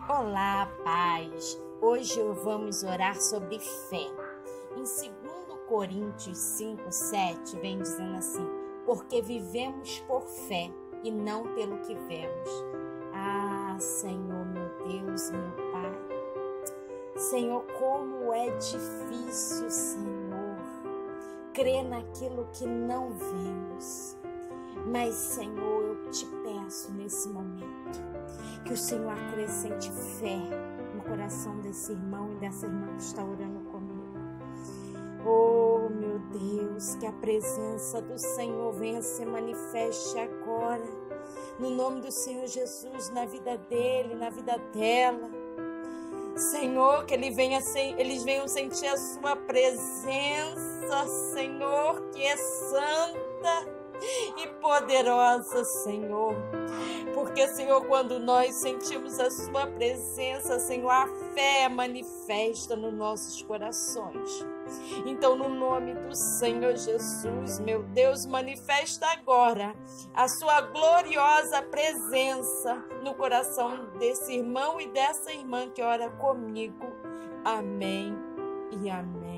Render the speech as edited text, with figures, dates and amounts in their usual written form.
Olá, paz! Hoje vamos orar sobre fé. Em 2 Coríntios 5:7 vem dizendo assim: porque vivemos por fé e não pelo que vemos. Ah, Senhor, meu Deus, meu Pai. Senhor, como é difícil, Senhor, crer naquilo que não vemos. Mas, Senhor, eu te peço nesse momento que o Senhor acrescente fé no coração desse irmão e dessa irmã que está orando comigo. Oh, meu Deus, que a presença do Senhor venha se manifeste agora, no nome do Senhor Jesus, na vida dele, na vida dela. Senhor, que eles venham sentir a sua presença, Senhor, que é santa e poderosa, Senhor. Porque, Senhor, quando nós sentimos a sua presença, Senhor, a fé manifesta nos nossos corações. Então, no nome do Senhor Jesus, meu Deus, manifesta agora a sua gloriosa presença no coração desse irmão e dessa irmã que ora comigo. Amém e amém.